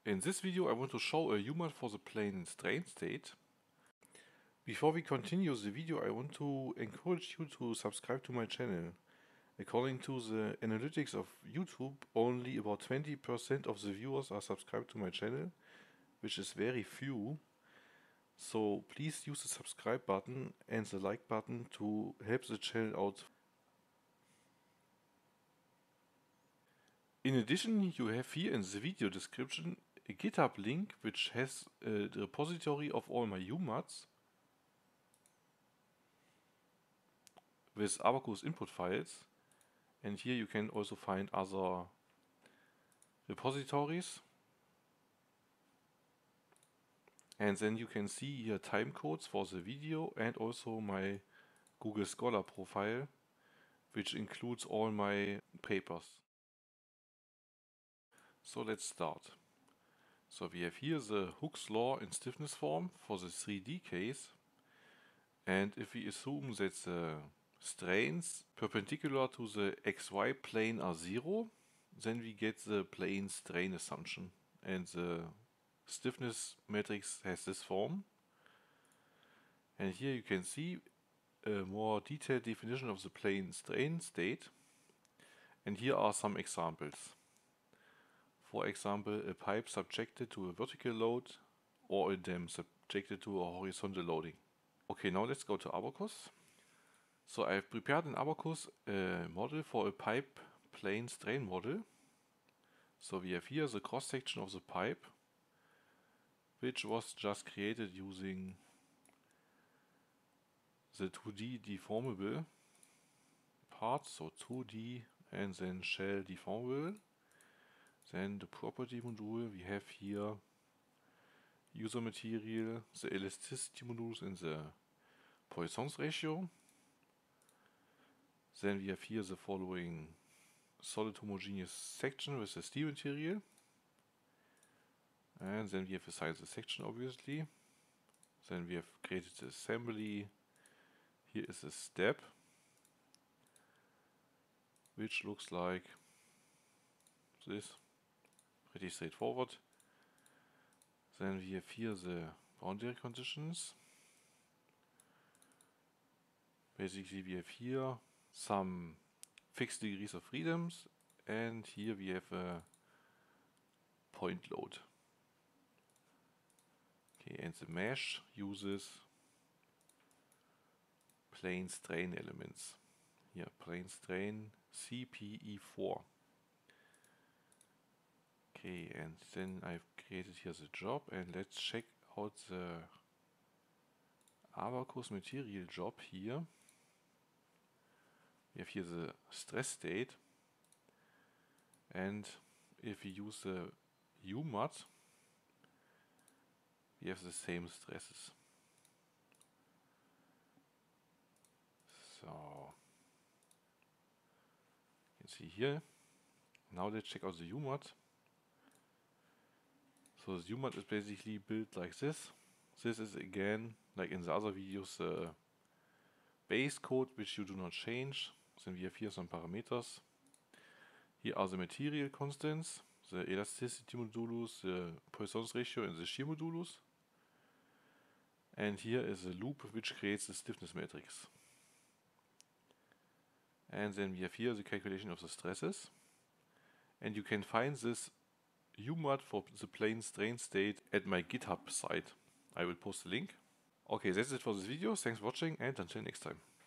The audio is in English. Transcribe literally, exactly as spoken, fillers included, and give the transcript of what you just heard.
In this video I want to show a U M A T for the plane strain state. Before we continue the video, I want to encourage you to subscribe to my channel. According to the analytics of YouTube, only about twenty percent of the viewers are subscribed to my channel, which is very few. So please use the subscribe button and the like button to help the channel out. In addition, you have here in the video description a GitHub link which has a repository of all my U M A Ts with Abaqus input files, and here you can also find other repositories, and then you can see here time codes for the video and also my Google Scholar profile, which includes all my papers. So let's start. So we have here the Hooke's law in stiffness form for the three D case, and if we assume that the strains perpendicular to the xy plane are zero, then we get the plane strain assumption, and the stiffness matrix has this form. And here you can see a more detailed definition of the plane strain state, and here are some examples. For example, a pipe subjected to a vertical load or a dam subjected to a horizontal loading. Okay, now let's go to Abaqus. So I've prepared in Abaqus a model for a pipe plane strain model. So we have here the cross section of the pipe, which was just created using the two D deformable parts, so two D and then shell deformable. Then the property module, we have here user material, the elasticity modulus and the Poisson's ratio. Then we have here the following solid homogeneous section with the steel material. And then we have assigned the section, obviously. Then we have created the assembly. Here is a step, which looks like this. Pretty straightforward. Then we have here the boundary conditions. Basically we have here some fixed degrees of freedoms, and here we have a point load. Okay, and the mesh uses plane strain elements. Here, plane strain C P E four. Okay, and then I've created here the job, and let's check out the Abaqus material job here. We have here the stress state, and if we use the U M A T, we have the same stresses. So, you can see here. Now let's check out the U M A T. So the U M A T is basically built like this. This is again, like in the other videos, the base code which you do not change. Then we have here some parameters. Here are the material constants, the elasticity modulus, the Poisson's ratio and the shear modulus. And here is a loop which creates the stiffness matrix. And then we have here the calculation of the stresses. And you can find this U M A T for the plane strain state at my GitHub site. I will post the link. Okay, that's it for this video. Thanks for watching, and until next time.